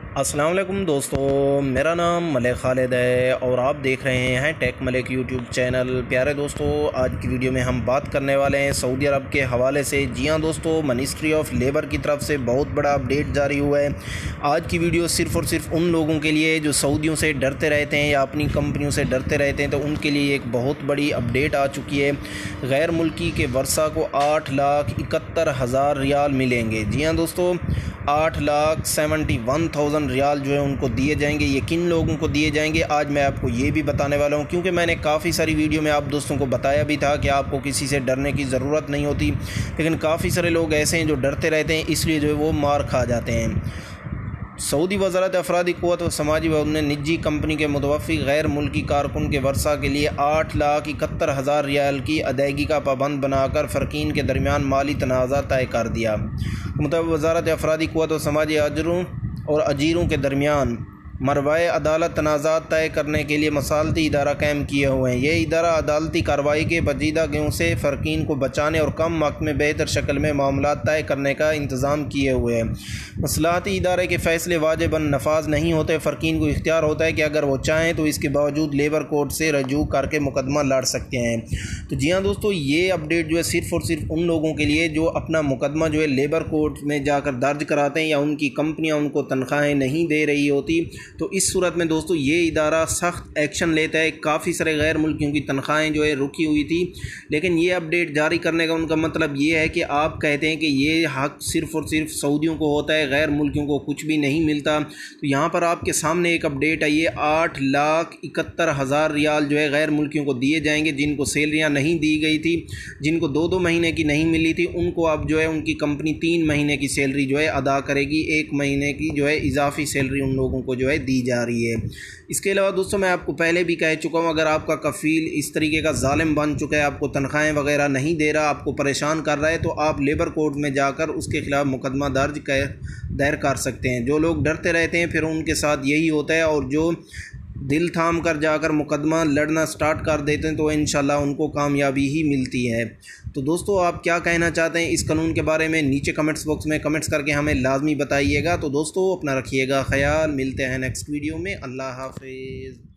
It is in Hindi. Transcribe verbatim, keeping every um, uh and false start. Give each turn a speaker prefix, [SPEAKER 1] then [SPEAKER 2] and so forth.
[SPEAKER 1] अस्सलाम वालेकुम दोस्तों, मेरा नाम मलिक खालिद है और आप देख रहे हैं टेक मलिक यूट्यूब चैनल। प्यारे दोस्तों, आज की वीडियो में हम बात करने वाले हैं सऊदी अरब के हवाले से। जी हाँ दोस्तों, मिनिस्ट्री ऑफ लेबर की तरफ से बहुत बड़ा अपडेट जारी हुआ है। आज की वीडियो सिर्फ़ और सिर्फ उन लोगों के लिए जो सऊदियों से डरते रहते हैं या अपनी कंपनियों से डरते रहते हैं, तो उनके लिए एक बहुत बड़ी अपडेट आ चुकी है। गैर मुल्की के वर्षा को आठ लाख इकहत्तर हज़ार रियाल मिलेंगे। जी हाँ दोस्तों, आठ lakh seventy one thousand riyal जो है उनको दिए जाएंगे। ये किन लोगों को दिए जाएंगे आज मैं आपको ये भी बताने वाला हूँ, क्योंकि मैंने काफ़ी सारी वीडियो में आप दोस्तों को बताया भी था कि आपको किसी से डरने की ज़रूरत नहीं होती, लेकिन काफ़ी सारे लोग ऐसे हैं जो डरते रहते हैं, इसलिए जो है वो मार खा जाते हैं। सऊदी वज़ारत अफरादी क़ुव्वत व समाजी व ने निजी कंपनी के मुतवफ़ी गैर मुल्की कारकुन के वर्षा के लिए आठ लाख इकहत्तर हज़ार रियाल की अदायगी का पाबंद बनाकर फ़रकीन के दरमियान माली तनाज़ा तय कर दिया। मतलब वज़ारत अफरादी क़ुव्वत व समाजी अजरों और अजीरों के दरमियान मरवाए अदालत तनाज़ात तय करने के लिए मसालती इदारा कायम किए हुए हैं। ये इदारा अदालती कार्रवाई के पेचीदगियों से फ़रकीन को बचाने और कम वक्त में बेहतर शक्ल में मामला तय करने का इंतज़ाम किए हुए हैं। मसलाहती इदारे के फ़ैसले वाजिबन नफाज नहीं होते। फ़रकीन को इख्तियार होता है कि अगर वो चाहें तो इसके बावजूद लेबर कोर्ट से रजू करके मुकदमा लड़ सकते हैं। तो जी हाँ दोस्तों, ये अपडेट जो है सिर्फ़ और सिर्फ उन लोगों के लिए जो अपना मुकदमा जो है लेबर कोर्ट में जाकर दर्ज कराते हैं या उनकी कंपनियाँ उनको तनख्वाहें नहीं दे रही होती। तो इस सूरत में दोस्तों ये इदारा सख्त एक्शन लेता है। काफ़ी सारे गैर मुल्कियों की तनख्वाहें जो है रुकी हुई थी, लेकिन ये अपडेट जारी करने का उनका मतलब ये है कि आप कहते हैं कि ये हक़ सिर्फ़ और सिर्फ सऊदियों को होता है, गैर मुल्कियों को कुछ भी नहीं मिलता। तो यहाँ पर आपके सामने एक अपडेट आई है, आठ लाख इकहत्तर हज़ार रियाल जो है गैर मुल्कियों को दिए जाएंगे। जिनको सैलरियाँ नहीं दी गई थी, जिनको दो दो महीने की नहीं मिली थी, उनको अब जो है उनकी कंपनी तीन महीने की सैलरी जो है अदा करेगी। एक महीने की जो है इजाफी सैलरी उन लोगों को जो है दी जा रही है। इसके अलावा दोस्तों मैं आपको पहले भी कह चुका हूँ, अगर आपका कफ़ील इस तरीके का जालिम बन चुका है, आपको तनख्वाहें वगैरह नहीं दे रहा, आपको परेशान कर रहा है, तो आप लेबर कोर्ट में जाकर उसके खिलाफ मुकदमा दर्ज कर दायर कर सकते हैं। जो लोग डरते रहते हैं फिर उनके साथ यही होता है, और जो दिल थाम कर जाकर मुकदमा लड़ना स्टार्ट कर देते हैं तो इंशाल्लाह उनको कामयाबी ही मिलती है। तो दोस्तों, आप क्या कहना चाहते हैं इस कानून के बारे में नीचे कमेंट्स बॉक्स में कमेंट्स करके हमें लाजमी बताइएगा। तो दोस्तों, अपना रखिएगा ख्याल, मिलते हैं नेक्स्ट वीडियो में। अल्लाह हाफिज़।